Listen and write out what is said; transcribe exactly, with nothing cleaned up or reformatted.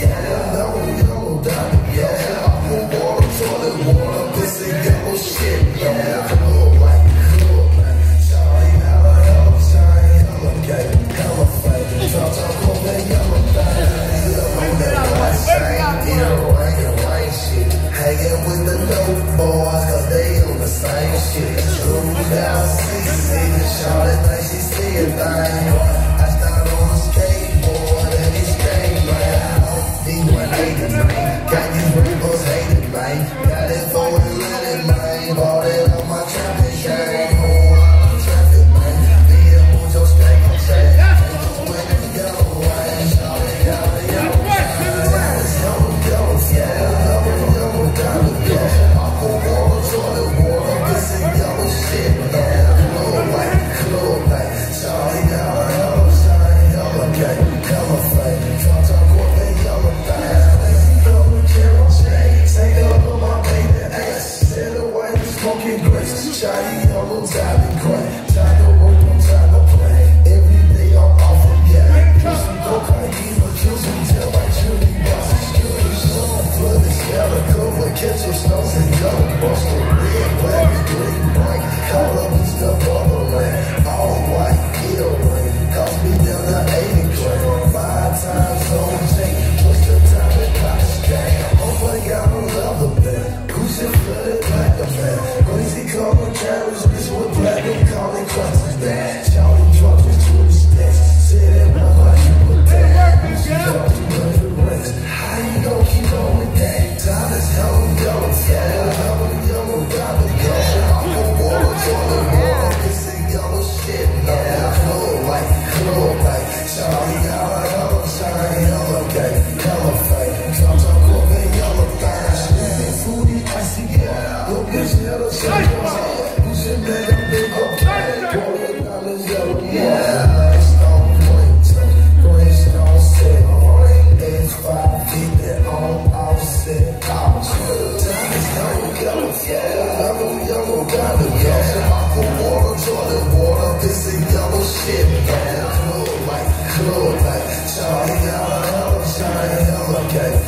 yeah. Yellow, yellow, diamond, yeah. Aqua water, toilet water, this is yellow shit, yeah. Club like, club like, shawty, hella, hella, shine, hella gay, hella fake. Talk, talk, call that yellow thing. Yellow, that white shine, yeah, rain and rain shit. Hanging with the dope boys, cause they on the same shit. Two down, six, six, shawty think she see a thing. I started on a skateboard and it's game, man. D one eighty, man. Got these rappers hated, man. Got it for the little, man. Bought it on my traffic chain. Oh, I'm traffic, man. B M with your steak on track. When it's yellow, rain, shawty, yellow, yellow, yellow, yellow, yellow, yeah. Yellow, yellow, diamond, yeah. Aqua water, toilet water, this is yellow shit, yeah. Club like, club like, shawty, yellow, yellow, shine, yellow gay, yellow flame. Talk, talk, call that yellow thing. Smoking grapes, shiny yellow, diamond gray. Time to work, no time to play. Every day I'm off from yeah. Kill some cocaine, but kill some tail like Julie Boston. Kill you some flood, it's yellow cover. Catch your snows and yellow buster. Red, black, and green, white. Call up and stuff all the land. All white, get away. Cost me down to eighty grand. Five times on Jake. What's the time it costs? Damn, oh my God, I love the band. Who's it flooded like a man? Crazy color carriage, bitch with black and calling crosses bad. Shouting drugs with two stats. Say that one like you with that. Who's it up to the rest? How you gon' keep on with that? Time is yellow, yellow, yeah. Yellow, yellow, diamond, yeah. Aqua water, toilet water, this is yellow shit, yeah. Club like, club like, shawty, yellow, yellow, shine, yellow gay, yellow fake. Talk, talk, call that yellow thing. Swimming, foodie, icy, yeah. Your bitch yellow, shit, you should make a big okay. Roll it down the yellow, yeah. Stone, green, green, stone, set, rain, five feet, that on offset, out. Time is yellow, yellow, yeah. Yellow, yellow, diamond, yeah. Aqua water, toilet water, this is yellow shit, yeah. Club like, club like, shawty, yellow, yellow, shine, yellow, gay.